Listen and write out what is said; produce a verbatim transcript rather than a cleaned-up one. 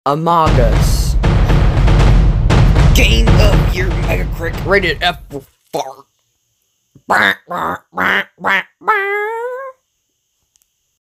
Amogus. Game of your Mega Crick. Rated F for fart.